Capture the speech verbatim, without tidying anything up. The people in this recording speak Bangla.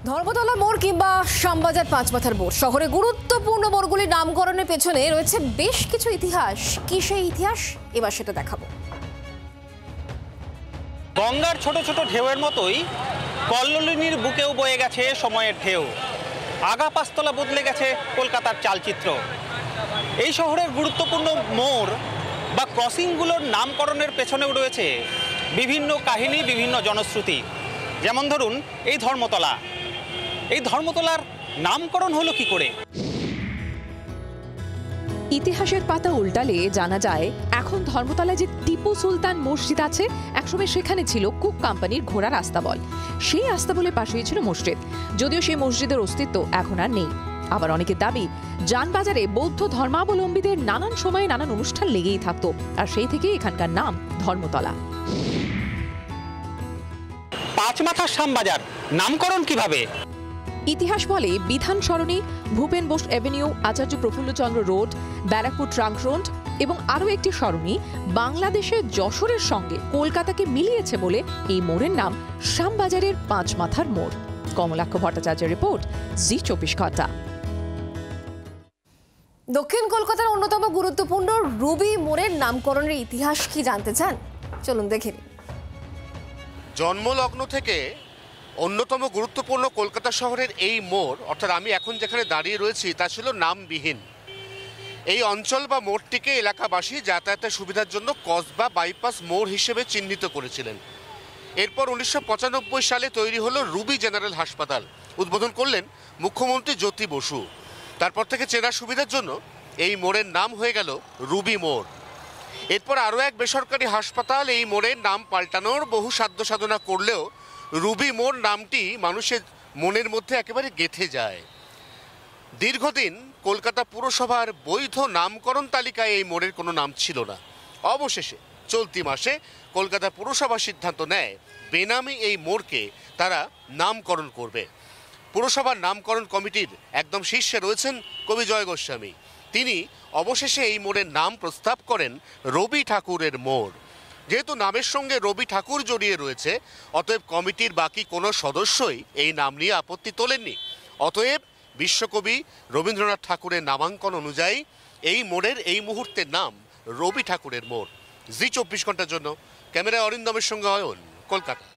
ধর্মতলা মোড় কিংবা শ্যামবাজার পাঁচমাথার মোড় শহরে গুরুত্বপূর্ণ মোড়গুলির নামকরণের পেছনে রয়েছে বেশ কিছু ইতিহাস। কি সেই ইতিহাস, এবার সেটা দেখাবো। গঙ্গার ছোট ছোট ঢেউয়ের মতোই কল্লোলিনীর বুকেও বয়ে গেছে সময়ের ঢেউ। আগা পাঁচতলা বদলে গেছে কলকাতার চালচিত্র। এই শহরের গুরুত্বপূর্ণ মোড় বা ক্রসিংগুলোর নামকরণের পেছনেও রয়েছে বিভিন্ন কাহিনী, বিভিন্ন জনশ্রুতি। যেমন ধরুন এই ধর্মতলা, এই ধর্মতলার নামকরণ হলো কি করে? ইতিহাসের পাতা উল্টালে জানা যায় এখন ধর্মতলায় যে টিপু সুলতান মসজিদ আছে, একসময় সেখানে ছিল কুক কোম্পানির ঘোড়ার আস্তাবল। সেই আস্তাবলের পাশেই ছিল মসজিদ, যদিও সেই মসজিদের অস্তিত্ব এখন আর নেই। আবার অনেকের দাবি যানবাজারে বৌদ্ধ ধর্মাবলম্বীদের নানান সময়ে নানান অনুষ্ঠান লেগেই থাকতো, আর সেই থেকে এখানকার নাম ধর্মতলা। পাঁচমাথার শ্যামবাজার নামকরণ কিভাবে? ইতিহাস বলে Bidhan Sarani, Bhupen Bose avenue, Acharya Prafullachandra road, Barrackpore trunk road এবং আরও একটি সরণি বাংলাদেশের যশোরের সঙ্গে কলকাতাকে মিলিয়েছে বলে এই মোড়ের নাম শ্যামবাজারের পাঁচমাথার মোড়। কমলাক্ষ ভট্টাচার্যের রিপোর্ট, জি চব্বিশ ঘন্টা। দক্ষিণ কলকাতার অন্যতম গুরুত্বপূর্ণ রুবি মোড়ের নামকরণের ইতিহাস কি জানতে চান? চলুন দেখে নিন। জন্মলগ্ন থেকে অন্যতম গুরুত্বপূর্ণ কলকাতা শহরের এই মোড়, অর্থাৎ আমি এখন যেখানে দাঁড়িয়ে রয়েছি তা ছিল নামবিহীন। এই অঞ্চল বা মোড়টিকে এলাকাবাসী যাতায়াতের সুবিধার জন্য কসবা বাইপাস মোড় হিসেবে চিহ্নিত করেছিলেন। এরপর উনিশশো পঁচানব্বই সালে তৈরি হলো রুবি জেনারেল হাসপাতাল। উদ্বোধন করলেন মুখ্যমন্ত্রী জ্যোতি বসু। তারপর থেকে চেনার সুবিধার জন্য এই মোড়ের নাম হয়ে গেল রুবি মোড়। এরপর আরও এক বেসরকারি হাসপাতাল এই মোড়ের নাম পাল্টানোর বহু সাধ্য সাধনা করলেও রুবি মোড় নামটি মানুষের মনের মধ্যে একেবারে গেঁথে যায়। দীর্ঘদিন কলকাতা পুরসভার বৈধ নামকরণ তালিকায় এই মোড়ের কোনো নাম ছিল না। অবশেষে চলতি মাসে কলকাতা পুরসভা সিদ্ধান্ত নেয় বেনামি এই মোড়কে তারা নামকরণ করবে। পুরসভার নামকরণ কমিটির একদম শীর্ষে রয়েছেন কবি জয় গোস্বামী। তিনি অবশেষে এই মোড়ের নাম প্রস্তাব করেন রবি ঠাকুরের মোড়। যেহেতু নামের সঙ্গে রবি ঠাকুর জড়িয়ে রয়েছে, অতএব কমিটির বাকি কোনো সদস্যই এই নাম নিয়ে আপত্তি তোলেননি। অতএব বিশ্বকবি রবীন্দ্রনাথ ঠাকুরের নামাঙ্কন অনুযায়ী এই মোড়ের এই মুহূর্তের নাম রবি ঠাকুরের মোড়। জি চব্বিশ ঘন্টার জন্য ক্যামেরায় অরিন্দমের সঙ্গে অয়ন, কলকাতা।